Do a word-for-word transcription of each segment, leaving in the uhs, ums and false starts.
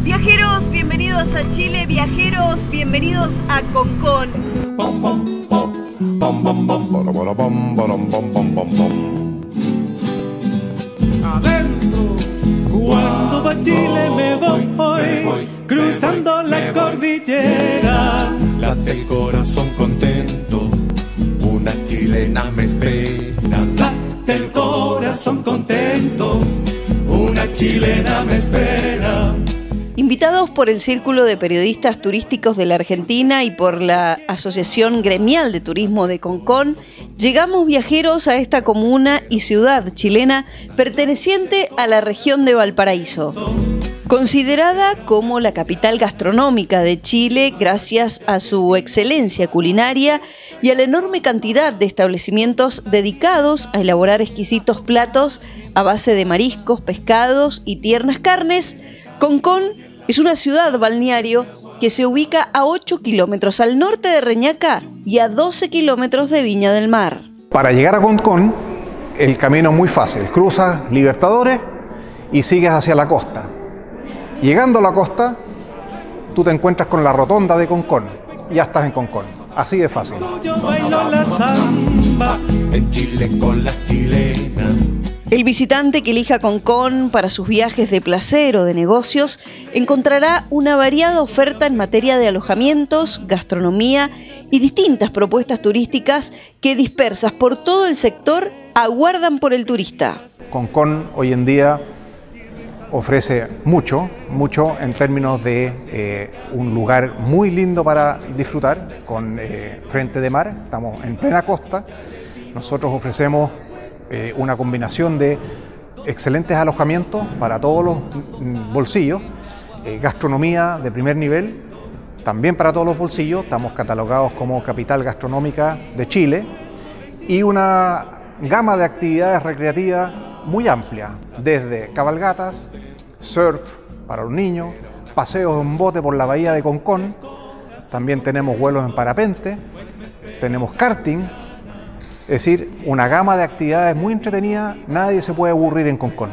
Viajeros, bienvenidos a Chile. Viajeros, bienvenidos a Concón. Adentro. Cuando pa' Chile me voy, me voy cruzando me voy, la cordillera. Late el corazón contento, una chilena me espera. Late el corazón contento, una chilena me espera. Invitados por el Círculo de Periodistas Turísticos de la Argentina y por la Asociación Gremial de Turismo de Concón, llegamos viajeros a esta comuna y ciudad chilena perteneciente a la región de Valparaíso. Considerada como la capital gastronómica de Chile gracias a su excelencia culinaria y a la enorme cantidad de establecimientos dedicados a elaborar exquisitos platos a base de mariscos, pescados y tiernas carnes, Concón es una ciudad balneario que se ubica a ocho kilómetros al norte de Reñaca y a doce kilómetros de Viña del Mar. Para llegar a Concón, el camino es muy fácil. Cruzas Libertadores y sigues hacia la costa. Llegando a la costa, tú te encuentras con la rotonda de Concón. Ya estás en Concón. Así de fácil. Yo bailo la samba en Chile con las chilenas. El visitante que elija Concón para sus viajes de placer o de negocios encontrará una variada oferta en materia de alojamientos, gastronomía y distintas propuestas turísticas que, dispersas por todo el sector, aguardan por el turista. Concón hoy en día ofrece mucho, mucho en términos de eh, un lugar muy lindo para disfrutar, con eh, frente de mar. Estamos en plena costa. Nosotros ofrecemos Eh, una combinación de excelentes alojamientos para todos los bolsillos, eh, gastronomía de primer nivel, también para todos los bolsillos. Estamos catalogados como capital gastronómica de Chile y una gama de actividades recreativas muy amplia, desde cabalgatas, surf para los niños, paseos en bote por la bahía de Concón, también tenemos vuelos en parapente, tenemos karting. Es decir, una gama de actividades muy entretenidas, nadie se puede aburrir en Concón.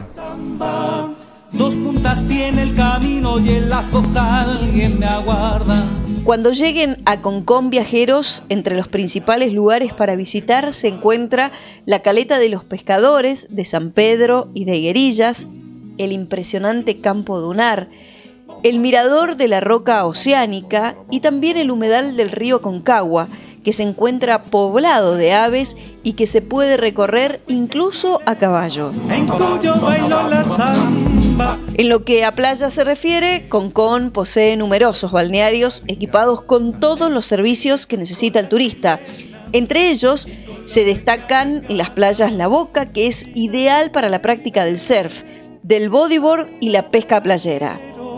Dos puntas tiene el camino y en las dos alguien me aguarda. Cuando lleguen a Concón, viajeros, entre los principales lugares para visitar se encuentra la Caleta de los Pescadores de San Pedro y de Higuerillas, el impresionante Campo Dunar, el mirador de la Roca Oceánica y también el humedal del río Aconcagua, que se encuentra poblado de aves y que se puede recorrer incluso a caballo. En Cuyo bailo la samba. En lo que a playa se refiere, Concón posee numerosos balnearios equipados con todos los servicios que necesita el turista. Entre ellos se destacan las playas La Boca, que es ideal para la práctica del surf, del bodyboard y la pesca playera.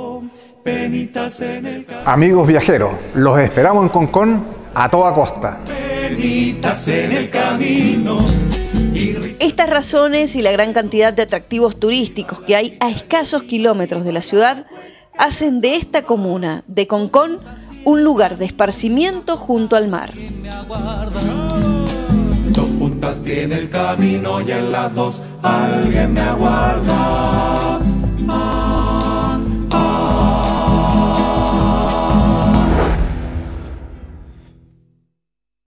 Amigos viajeros, los esperamos en Concón a toda costa. En el camino. Estas razones y la gran cantidad de atractivos turísticos que hay a escasos kilómetros de la ciudad hacen de esta comuna de Concón un lugar de esparcimiento junto al mar. Dos puntas tiene el camino y en las dos alguien me aguarda. Ah.